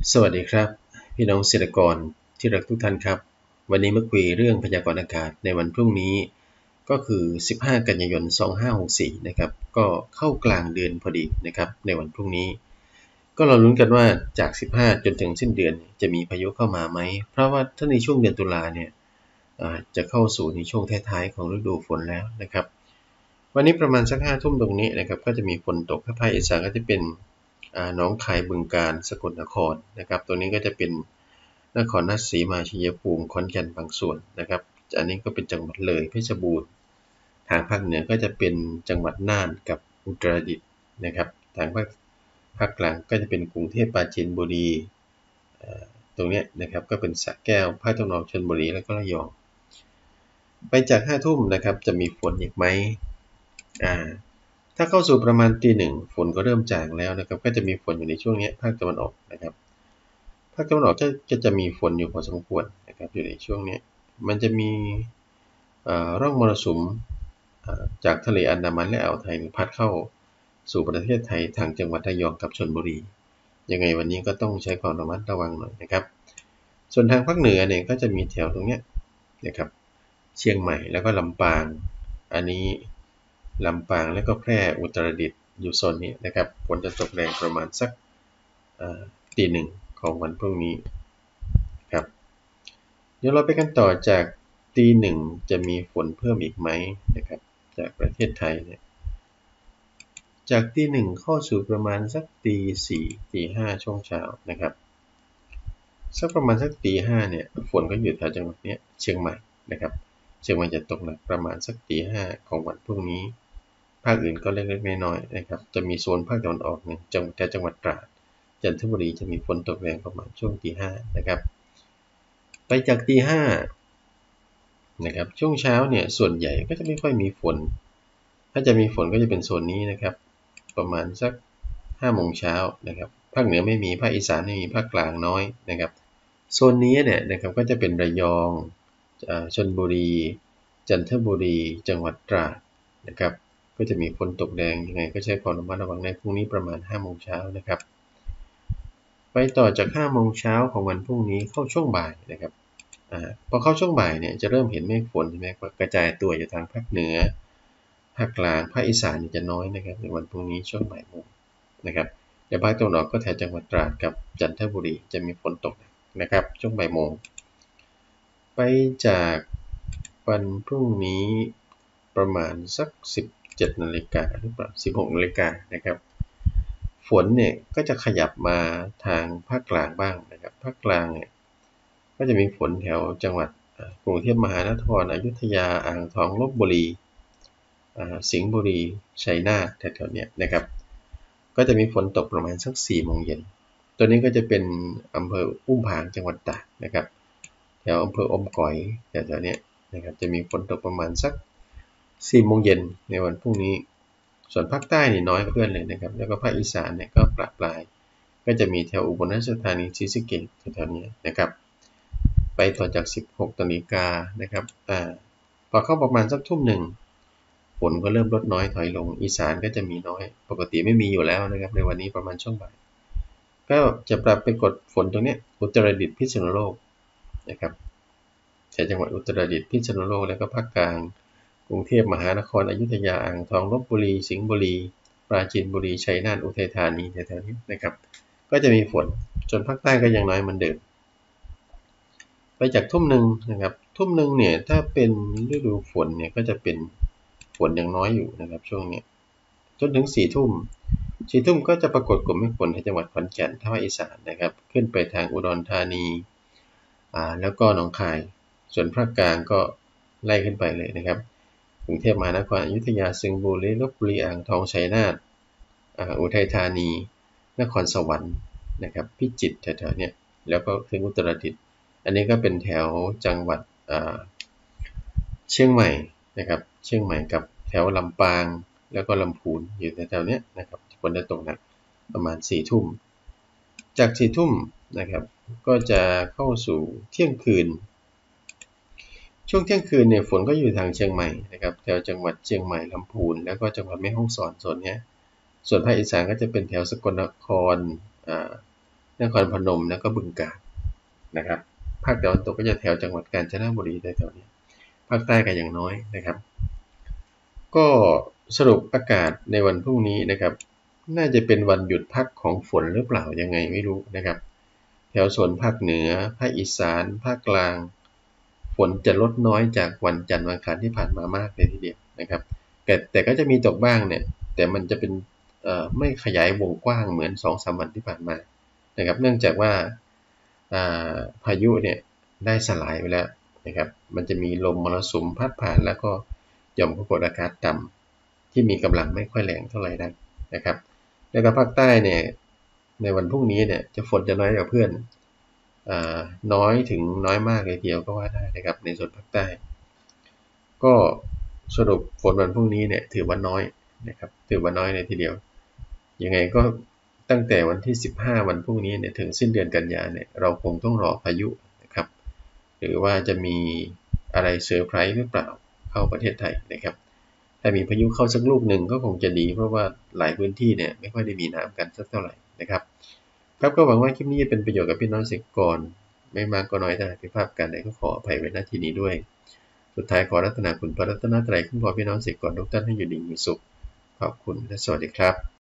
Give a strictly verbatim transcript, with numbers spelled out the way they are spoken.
สวัสดีครับพี่น้องเกษตรกรที่รักทุกท่านครับวันนี้มาคุยเรื่องพยากรณ์อากาศในวันพรุ่งนี้ก็คือสิบห้ากันยายนสองพันห้าร้อยหกสิบสี่นะครับก็เข้ากลางเดือนพอดีนะครับในวันพรุ่งนี้ก็เราลุ้นกันว่าจากสิบห้าจนถึงสิ้นเดือนจะมีพายุเข้ามาไหมเพราะว่าถ้าในช่วงเดือนตุลาเนี่ยจะเข้าสู่ในช่วงท้ายๆของฤดูฝนแล้วนะครับวันนี้ประมาณสักห้าทุ่มตรงนี้นะครับก็จะมีฝนตกภาคอีสานก็จะเป็นหนองคายบึงกาฬสกลนครนะครับตัวนี้ก็จะเป็นนครราชสีมาชัยภูมิขอนแก่นบางส่วนนะครับอันนี้ก็เป็นจังหวัดเลยเพชรบูรณ์ทางภาคเหนือก็จะเป็นจังหวัดน่านกับอุตรดิตถ์นะครับทางภาคภาคกลางก็จะเป็นกรุงเทพปราจีนบุรีตรงนี้นะครับก็เป็นสระแก้วภาคตะวันออกชลบุรีแล้วก็ระยองไปจากห้าทุ่มนะครับจะมีฝนอีกไหมอ่าถ้าเข้าสู่ประมาณตีหนึ่งฝนก็เริ่มจางแล้วนะครับก็จะมีฝนอยู่ในช่วงนี้ภาคตะวันออกนะครับภาคตะวันออกจะจะมีฝนอยู่พอสมควรนะครับอยู่ในช่วงนี้มันจะมีร่องมรสุมจากทะเลอันดามันและอ่าวไทยพัดเข้าสู่ประเทศไทยทางจังหวัดระยองกับชลบุรียังไงวันนี้ก็ต้องใช้ความระมัดระวังหน่อยนะครับส่วนทางภาคเหนือเนี่ยก็จะมีแถวตรงนี้นะครับเชียงใหม่แล้วก็ลำปางอันนี้ลำปางแล้วก็แพร่อุตรดิตถ์อยู่โซนนี้นะครับฝนจะตกแรงประมาณสักตีหนึ่งของวันพรุ่งนี้ครับเดี๋ยวเราไปกันต่อจากตีหนึ่งจะมีฝนเพิ่มอีกไหมนะครับจากประเทศไทยเนี่ยจากตีหนึ่งเข้าสู่ประมาณสักตีสี่ตีห้าช่วงเช้านะครับสักประมาณสักตีห้าเนี่ยฝนก็อยู่แถวจังหวัดนี้เชียงใหม่นะครับเชียงใหม่จะตกหนักประมาณสักตีห้าของวันพรุ่งนี้ภาคอื่นก็เล็กๆน้อยๆนะครับจะมีโซนภาคตะวันออกเนี่ยจังหวัดจังหวัดตราดจันทบุรีจะมีฝนตกแรงประมาณช่วงตีห้านะครับไปจากตีห้านะครับช่วงเช้าเนี่ยส่วนใหญ่ก็จะไม่ค่อยมีฝนถ้าจะมีฝนก็จะเป็นโซนนี้นะครับประมาณสักห้าโมงเช้านะครับภาคเหนือไม่มีภาคอีสานไม่มีภาคกลางน้อยนะครับโซนนี้เนี่ยนะครับก็จะเป็นระยองชลบุรีจันทบุรีจังหวัดตราดนะครับก็จะมีฝนตกแรงยังไงก็ใช้ความระมัดระวังในพรุ่งนี้ประมาณห้าโมงเช้านะครับไปต่อจากห้าโมงเช้าของวันพรุ่งนี้เข้าช่วงบ่ายนะครับอ่าพอเข้าช่วงบ่ายเนี่ยจะเริ่มเห็นเมฆฝนใช่ไหมกระจายตัวอยู่ทางภาคเหนือภาคกลางภาคอีสานจะน้อยนะครับในวันพรุ่งนี้ช่วงบ่ายโมงนะครับเดี๋ยวภาคตะวันออกก็แถวจังหวัดตราดกับจันทบุรีจะมีฝนตกนะครับช่วงบ่ายโมงไปจากวันพรุ่งนี้ประมาณสักสิบเจ็ดนาฬิกาหรือเปล่าสิบหกนาฬิกานะครับฝนเนี่ยก็จะขยับมาทางภาคกลางบ้างนะครับภาคกลางเนี่ยก็จะมีฝนแถวจังหวัดกรุงเทพมหานครอยุธยาอ่างทองลพบุรีสิงห์บุรีชัยนาทแถวๆนี้นะครับก็จะมีฝนตกประมาณสักสี่โมงเย็นตัวนี้ก็จะเป็นอำเภออุ้มผางจังหวัดตากนะครับแถวอำเภออมก๋อยแถวๆนี้นะครับจะมีฝนตกประมาณสักสี่โมงเย็นในวันพรุ่งนี้ส่วนภาคใต้นี่น้อยเพื่อนเลยนะครับแล้วก็ภาคอีสานเนี่ยก็ปรับปลายก็จะมีแถวอุบลราชธานีศรีสะเกษแถวๆนี้นะครับไปต่อจากสิบหกนาฬิกานะครับอ่าพอเข้าประมาณสักทุ่มหนึ่งฝนก็เริ่มลดน้อยถอยลงอีสานก็จะมีน้อยปกติไม่มีอยู่แล้วนะครับในวันนี้ประมาณช่วงบ่ายก็จะปรับไปกดฝนตรงนี้อุตรดิตถ์พิษณุโลกนะครับแถวจังหวัดอุตรดิตถ์พิษณุโลกแล้วก็ภาคกลางกรุงเทพมหานครอยุธยาอ่างทองลพบุรีสิงห์บุรีปราจีนบุรีชัยนาทอุทัยธานีแถวๆนี้นะครับก็จะมีฝนจนภาคใต้ก็ยังน้อยเหมือนเดิมไปจากทุ่มหนึ่งนะครับทุ่มหนึ่งเนี่ยถ้าเป็นฤดูฝนเนี่ยก็จะเป็นฝนยังน้อยอยู่นะครับช่วงนี้จนถึงสี่ทุ่มสี่ทุ่มก็จะปรากฏกลุ่มเมฆฝนในจังหวัดขอนแก่นภาคอีสานนะครับขึ้นไปทางอุดรธานีอ่าแล้วก็หนองคายส่วนภาคกลางก็ไล่ขึ้นไปเลยนะครับกรุงเทพมหานครอยุธยาสิงห์บุรีลพบุรีอ่างทองชัยนาทอุทัยธานีนครสวรรค์นะครับพิจิตรแถวๆนี้แล้วก็ถึงอุตรดิตถ์อันนี้ก็เป็นแถวจังหวัดเชียงใหม่นะครับเชียงใหม่กับแถวลำปางแล้วก็ลำพูนอยู่แถวๆนี้นะครับฝนจะตกหนักประมาณสี่ทุ่มจากสี่ทุ่มนะครับก็จะเข้าสู่เที่ยงคืนช่วงเที่ยงคืนเนี่ยฝนก็อยู่ทางเชียงใหม่นะครับแถวจังหวัดเชียงใหม่ลำพูนแล้วก็จังหวัดแม่ฮ่องสอนโซนนี้ส่วนภาคอีสานก็จะเป็นแถวสกลนครนครพนมแล้วก็บึงกาฬนะครับภาคตะวันตกก็จะแถวจังหวัดกาญจนบุรีแถวๆนี้ภาคใต้ก็อย่างน้อยนะครับก็สรุปอากาศในวันพรุ่งนี้นะครับน่าจะเป็นวันหยุดพักของฝนหรือเปล่ายังไงไม่รู้นะครับแถวโซนภาคเหนือภาคอีสานภาคกลางฝนจะลดน้อยจากวันจันทร์วันอังคารที่ผ่านมามากเลยทีเดียวนะครับแต่แต่ก็จะมีตกบ้างเนี่ยแต่มันจะเป็นไม่ขยายวงกว้างเหมือน สองถึงสาม วันที่ผ่านมานะครับเนื่องจากว่าพายุเนี่ยได้สลายไปแล้วนะครับมันจะมีลมมรสุมพัดผ่านแล้วก็หย่อมความกดอากาศต่ำที่มีกำลังไม่ค่อยแรงเท่าไหร่นักนะครับแล้วก็ภาคใต้เนี่ยในวันพรุ่งนี้เนี่ยจะฝนจะน้อยกว่าเพื่อนน้อยถึงน้อยมากเลยทีเดียวก็ว่าได้นะครับในส่วนภาคใต้ก็สรุปฝนวันพรุ่งนี้เนี่ยถือว่าน้อยนะครับถือว่าน้อยเลยทีเดียวยังไงก็ตั้งแต่วันที่สิบห้าวันพรุ่งนี้เนี่ยถึงสิ้นเดือนกันยายนเนี่ยเราคงต้องรอพายุนะครับหรือว่าจะมีอะไรเซอร์ไพรส์หรือเปล่าเข้าประเทศไทยนะครับถ้ามีพายุเข้าสักลูกหนึ่งก็คงจะดีเพราะว่าหลายพื้นที่เนี่ยไม่ค่อยได้มีน้ำกันสักเท่าไหร่นะครับครับก็หวังว่าคลิปนี้จะเป็นประโยชน์กับพี่น้องเกษตรกรไม่มากก็น้อยถ้าผิดพลาดกันใดก็ขออภัยไว้ณที่นี้ด้วยสุดท้ายขอรัตนาคุณพระรัตนตรัยคุ้มครองพี่น้องเกษตรกรทุกท่านให้อยู่ดีมีสุขขอบคุณและสวัสดีครับ